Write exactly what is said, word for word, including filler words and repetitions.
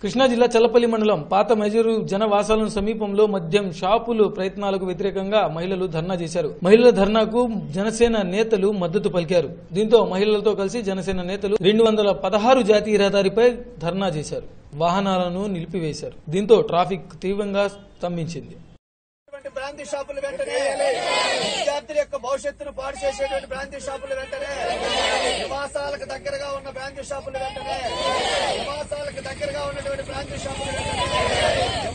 కృష్ణా జిల్లా చల్లపల్లి మండలం పాత మైజూరు జనవాసాలను సమీపంలో మద్యం షాపులు ప్రయత్నాలకు వ్యతిరేకంగా మహిళలు ధర్నా చేశారు. మహిళల ధర్నాకు జనసేన నేతలు మద్దతు పలికారు. దీంతో మహిళలతో కలిసి జనసేన నేతలు రెండు వందల పదహారు జాతీయ రహదారిపై ధర్నా చేశారు. వాహనాలను నిలిపివేశారు. దీంతో ట్రాఫిక్ తీవ్రంగా స్తంభించింది. బ్రాంతి షాపులు వెంటనే విద్యార్థుల యొక్క భవిష్యత్తును పాడు చేసేటువంటి బ్రాంతి షాపులు వెంటనే నివాసాలకు దగ్గరగా ఉన్న బ్రాంతి షాపులు వెంటనే నివాసాలకు దగ్గరగా ఉన్నటువంటి బ్రాంతి షాపులు వెంటనే